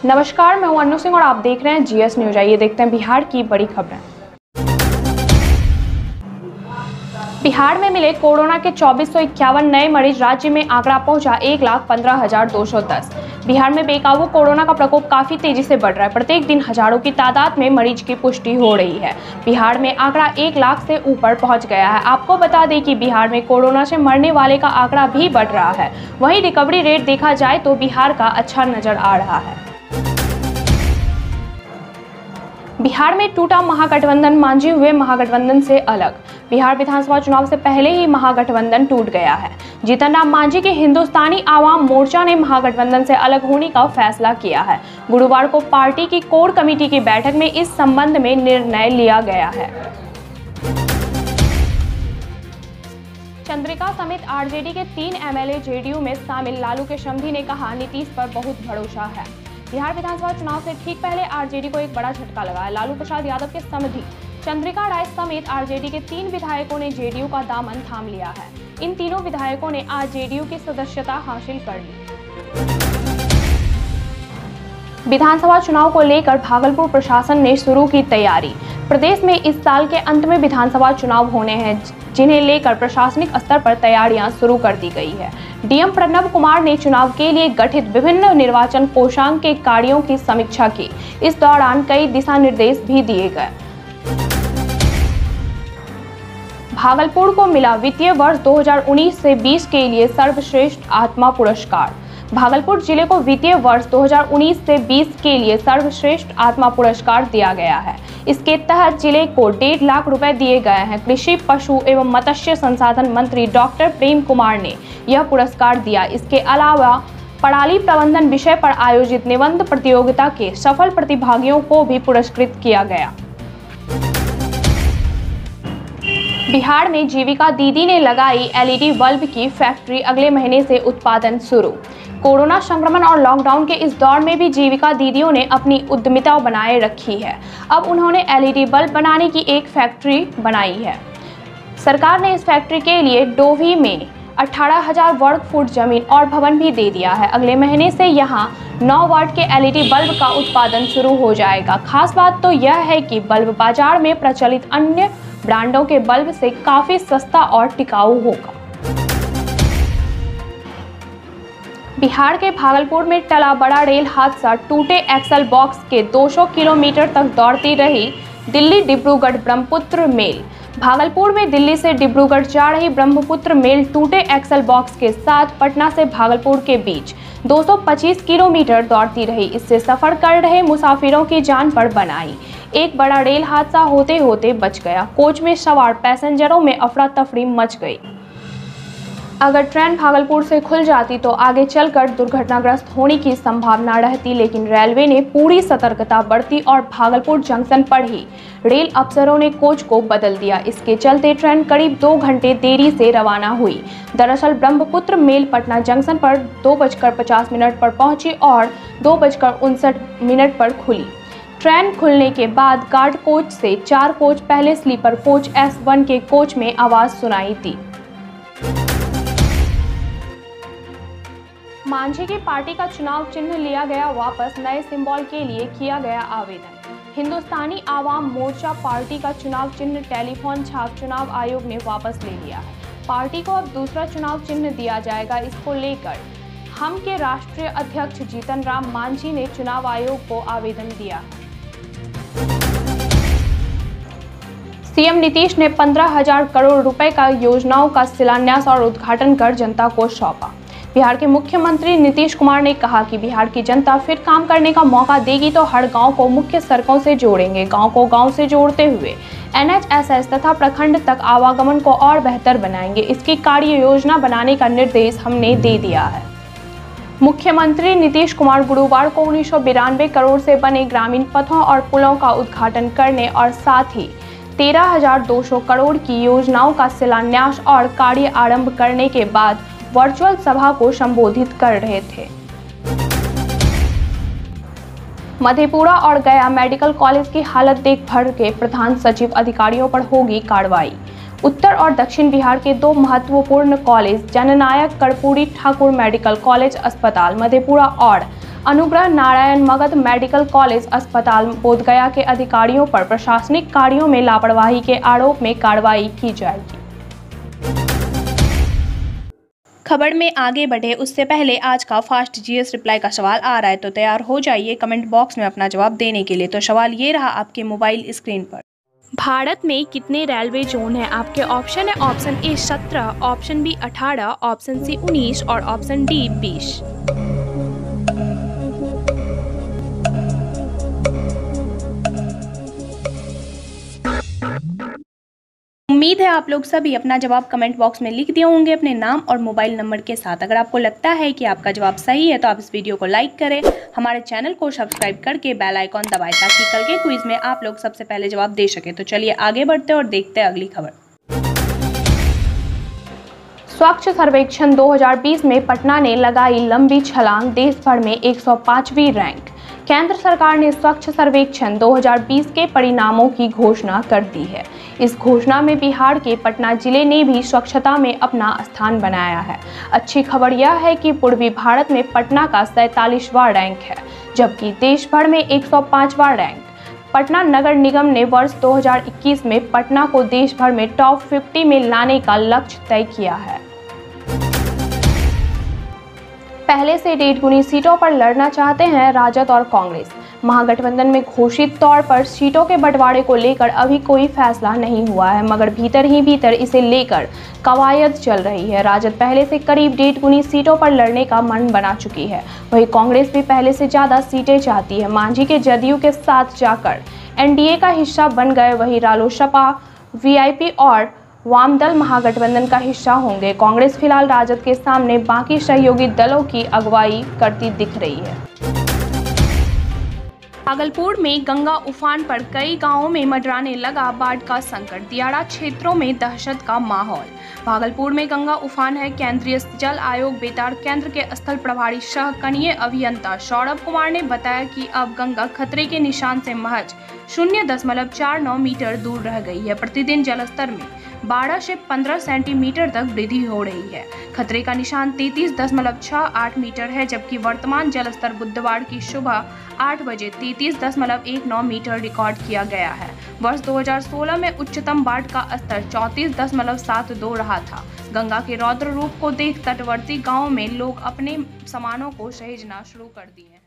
नमस्कार, मैं हूं अनु सिंह और आप देख रहे हैं जीएस न्यूज। आइए देखते हैं बिहार की बड़ी खबरें। बिहार में मिले कोरोना के 2451 नए मरीज। राज्य में आंकड़ा पहुंचा 1,15,210। बिहार में बेकाबू कोरोना का प्रकोप काफी तेजी से बढ़ रहा है। प्रत्येक दिन हजारों की तादाद में मरीज की पुष्टि हो रही है। बिहार में आंकड़ा 1 लाख से ऊपर पहुंच गया है। आपको बता दें कि बिहार में कोरोना से मरने वाले का आंकड़ा भी बढ़ रहा है। वहीं रिकवरी रेट देखा जाए तो बिहार का अच्छा नजर आ रहा है। बिहार में टूटा महागठबंधन, मांझी हुए महागठबंधन से अलग। बिहार विधानसभा चुनाव से पहले ही महागठबंधन टूट गया है। जीतन राम मांझी के हिंदुस्तानी आवाम मोर्चा ने महागठबंधन से अलग होने का फैसला किया है। गुरुवार को पार्टी की कोर कमेटी की बैठक में इस संबंध में निर्णय लिया गया है। चंद्रिका समेत आरजेडी के 3 एमएलए जेडीयू में शामिल। लालू के समधी ने कहा, नीतीश पर बहुत भरोसा है। बिहार विधानसभा चुनाव से ठीक पहले आरजेडी को एक बड़ा झटका लगा है। लालू प्रसाद यादव के समधी चंद्रिका राय समेत आरजेडी के 3 विधायकों ने जेडीयू का दामन थाम लिया है। इन तीनों विधायकों ने आज जेडीयू की सदस्यता हासिल कर ली। विधानसभा चुनाव को लेकर भागलपुर प्रशासन ने शुरू की तैयारी। प्रदेश में इस साल के अंत में विधानसभा चुनाव होने हैं, जिन्हें लेकर प्रशासनिक स्तर पर तैयारियां शुरू कर दी गई है। डीएम प्रणव कुमार ने चुनाव के लिए गठित विभिन्न निर्वाचन कोषांग के कार्यों की समीक्षा की। इस दौरान कई दिशा निर्देश भी दिए गए। भागलपुर को मिला वित्तीय वर्ष 2019 से 20 के लिए सर्वश्रेष्ठ आत्मा पुरस्कार। भागलपुर जिले को वित्तीय वर्ष 2019 से 20 के लिए सर्वश्रेष्ठ आत्मा पुरस्कार दिया गया है। इसके तहत जिले को 1.5 लाख रुपए दिए गए हैं। कृषि, पशु एवं मत्स्य संसाधन मंत्री डॉक्टर प्रेम कुमार ने यह पुरस्कार दिया। इसके अलावा पराली प्रबंधन विषय पर आयोजित निबंध प्रतियोगिता के सफल प्रतिभागियों को भी पुरस्कृत किया गया। बिहार में जीविका दीदी ने लगाई एलईडी बल्ब की फैक्ट्री, अगले महीने से उत्पादन शुरू। कोरोना संक्रमण और लॉकडाउन के इस दौर में भी जीविका दीदियों ने अपनी उद्यमिता बनाए रखी है। अब उन्होंने एलईडी बल्ब बनाने की एक फैक्ट्री बनाई है। सरकार ने इस फैक्ट्री के लिए डोभी में 18,000 वर्ग फुट जमीन और भवन भी दे दिया है। अगले महीने से यहां 9 वाट के एलईडी बल्ब का उत्पादन शुरू हो जाएगा। खास बात तो यह है कि बल्ब बाजार में प्रचलित अन्य ब्रांडों के बल्ब से काफी सस्ता और टिकाऊ होगा। बिहार के भागलपुर में टला बड़ा रेल हादसा। टूटे एक्सल बॉक्स के 200 किलोमीटर तक दौड़ती रही दिल्ली डिब्रूगढ़ ब्रह्मपुत्र मेल। भागलपुर में दिल्ली से डिब्रूगढ़ जा रही ब्रह्मपुत्र मेल टूटे एक्सल बॉक्स के साथ पटना से भागलपुर के बीच 225 किलोमीटर दौड़ती रही। इससे सफर कर रहे मुसाफिरों की जान पर बन आई। एक बड़ा रेल हादसा होते होते बच गया। कोच में सवार पैसेंजरों में अफरा तफरी मच गई। अगर ट्रेन भागलपुर से खुल जाती तो आगे चलकर दुर्घटनाग्रस्त होने की संभावना रहती, लेकिन रेलवे ने पूरी सतर्कता बरती और भागलपुर जंक्शन पर ही रेल अफसरों ने कोच को बदल दिया। इसके चलते ट्रेन करीब 2 घंटे देरी से रवाना हुई। दरअसल ब्रह्मपुत्र मेल पटना जंक्शन पर 2:50 पर पहुंची और 2:59 पर खुली। ट्रेन खुलने के बाद गार्ड कोच से 4 कोच पहले स्लीपर कोच S1 के कोच में आवाज सुनाई दी। मांझी की पार्टी का चुनाव चिन्ह लिया गया वापस, नए सिंबल के लिए किया गया आवेदन। हिंदुस्तानी आवाम मोर्चा पार्टी का चुनाव चिन्ह टेलीफोन छाप चुनाव आयोग ने वापस ले लिया है। पार्टी को अब दूसरा चुनाव चिन्ह दिया जाएगा। इसको लेकर हम के राष्ट्रीय अध्यक्ष जीतन राम मांझी ने चुनाव आयोग को आवेदन दिया। सीएम नीतीश ने 15,000 करोड़ रुपए का योजनाओं का शिलान्यास और उद्घाटन कर जनता को सौंपा। बिहार के मुख्यमंत्री नीतीश कुमार ने कहा कि बिहार की जनता फिर काम करने का मौका देगी तो हर गांव को मुख्य सड़कों से जोड़ेंगे। गांव को गांव से जोड़ते हुए NHSS तथा प्रखंड तक आवागमन को और बेहतर बनाएंगे। इसकी कार्य योजना बनाने का निर्देश हमने दे दिया है। मुख्यमंत्री नीतीश कुमार गुरुवार को 1992 करोड़ से बने ग्रामीण पथों और पुलों का उद्घाटन करने और साथ ही 13,200 करोड़ की योजनाओं का शिलान्यास और कार्य आरंभ करने के बाद वर्चुअल सभा को संबोधित कर रहे थे। मधेपुरा और गया मेडिकल कॉलेज की हालत देख भर के प्रधान सचिव अधिकारियों पर होगी कार्रवाई। उत्तर और दक्षिण बिहार के 2 महत्वपूर्ण कॉलेज जननायक कर्पूरी ठाकुर मेडिकल कॉलेज अस्पताल मधेपुरा और अनुग्रह नारायण मगध मेडिकल कॉलेज अस्पताल बोधगया के अधिकारियों पर प्रशासनिक कार्यों में लापरवाही के आरोप में कार्रवाई की जाएगी। खबर में आगे बढ़े उससे पहले आज का फास्ट जीएस रिप्लाई का सवाल आ रहा है, तो तैयार हो जाइए कमेंट बॉक्स में अपना जवाब देने के लिए। तो सवाल ये रहा आपके मोबाइल स्क्रीन पर। भारत में कितने रेलवे जोन हैं? आपके ऑप्शन है option A 17, option B 18, option C 19 और ऑप्शन डी 20। उम्मीद है आप लोग सभी अपना जवाब कमेंट बॉक्स में लिख दिए होंगे अपने नाम और मोबाइल नंबर के साथ। अगर आपको लगता है कि आपका जवाब सही है तो आप इस वीडियो को लाइक करें, हमारे चैनल को सब्सक्राइब करके बेल आइकॉन दबाएं ताकि कल के क्विज में आप लोग सबसे पहले जवाब दे सके। तो चलिए आगे बढ़ते हैं और देखते हैं अगली खबर। स्वच्छ सर्वेक्षण 2020 में पटना ने लगाई लंबी छलांग, देश भर में 105वीं रैंक। केंद्र सरकार ने स्वच्छ सर्वेक्षण 2020 के परिणामों की घोषणा कर दी है। इस घोषणा में बिहार के पटना जिले ने भी स्वच्छता में अपना स्थान बनाया है। अच्छी खबर यह है कि पूर्वी भारत में पटना का 47वां रैंक है, जबकि देश भर में 105वां रैंक। पटना नगर निगम ने वर्ष 2021 में पटना को देश भर में टॉप 50 में लाने का लक्ष्य तय किया है। पहले से 1.5 गुनी सीटों पर लड़ना चाहते हैं राजद और कांग्रेस। महागठबंधन में घोषित तौर पर सीटों के बंटवारे को लेकर अभी कोई फैसला नहीं हुआ है, मगर भीतर ही भीतर इसे लेकर कवायद चल रही है। राजद पहले से करीब 1.5 गुनी सीटों पर लड़ने का मन बना चुकी है, वहीं कांग्रेस भी पहले से ज्यादा सीटें चाहती है। मांझी के जदयू के साथ जाकर एनडीए का हिस्सा बन गए, वहीं रालोसपा, वीआईपी और वामदल महागठबंधन का हिस्सा होंगे। कांग्रेस फिलहाल राजद के सामने बाकी सहयोगी दलों की अगुवाई करती दिख रही है। भागलपुर में गंगा उफान पर कई गांवों में मंडराने लगा बाढ़ का संकट, दियारा क्षेत्रों में दहशत का माहौल। भागलपुर में गंगा उफान है। केंद्रीय जल आयोग बेतार केंद्र के स्थल प्रभारी सह कनीय अभियंता सौरभ कुमार ने बताया कि अब गंगा खतरे के निशान से महज 0.49 मीटर दूर रह गई है। प्रतिदिन जलस्तर में 12 से 15 सेंटीमीटर तक वृद्धि हो रही है। खतरे का निशान 33.68 मीटर है, जबकि वर्तमान जलस्तर बुधवार की सुबह 8 बजे 33.19 मीटर रिकॉर्ड किया गया है। वर्ष 2016 में उच्चतम बाढ़ का स्तर 34.72 रहा था। गंगा के रौद्र रूप को देख तटवर्ती गांवों में लोग अपने सामानों को सहेजना शुरू कर दिए।